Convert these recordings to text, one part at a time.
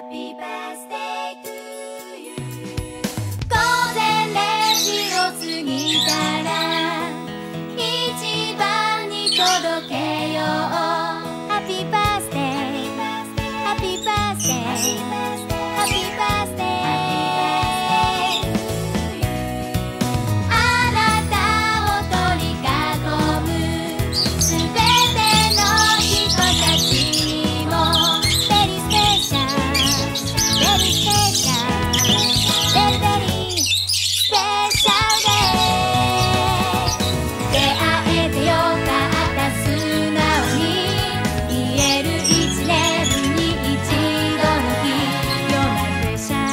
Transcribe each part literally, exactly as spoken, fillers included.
Happy birthday to you 午前れいじを過ぎたら一番に届けよう Happy birthday Happy birthday Happy birthday あなたを取り囲むすべての人たちにも Very special Very special Very very special day 出会えてよかった素直に言える一年に一度の日 You're my precious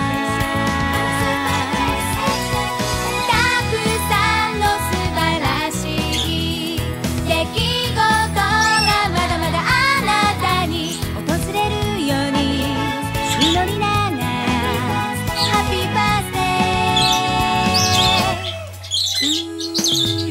たくさんの素晴らしい出来事がまだまだあなたに訪れるように祈りながら Happy birthday to you